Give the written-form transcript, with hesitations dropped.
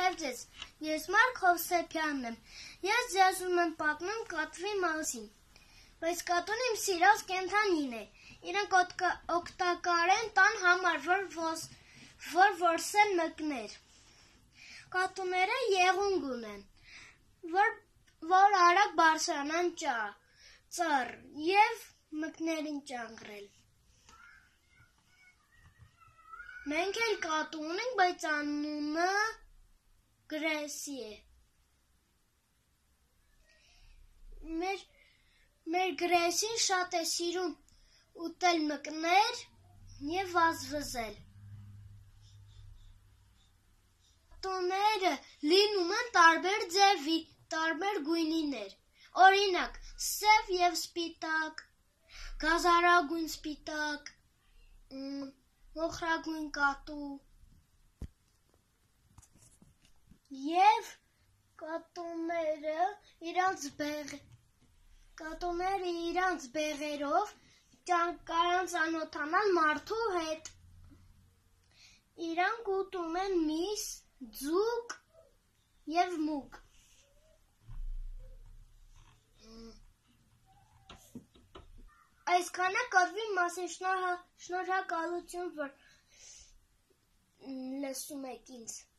Բարև ձեզ, ես Մարկ Հովսեփյանն եմ, ես ձեզ եմ պատմում կատվի մասին, բայց կատուն իմ սիրած կենդանին է, իրենք օգտակար են տան համար, որ որսեն մկներ, կատուները եղունգ ունեն, որ արագ բարձրանան ծառ և մկներին ճանկրել, մենք էլ կատու ունենք, բայց անունը Գրեսի է, մեր Գրեսին շատ է սիրում ուտել մկներ և վազվզել, կատուները լինում են տարբեր ձևի, տարբեր գույնիներ, օրինակ սև և սպիտակ, գազարագույն սպիտակ, մոխրագույն կատու և կատուները իրանց բեղերով կարան ծանոթանալ մարդու հետ, իրանք ուտում են միս, ձուկ և մուկ, այսքանը կատվի մասին, շնորհակալություն, որ լսում եք ինձ։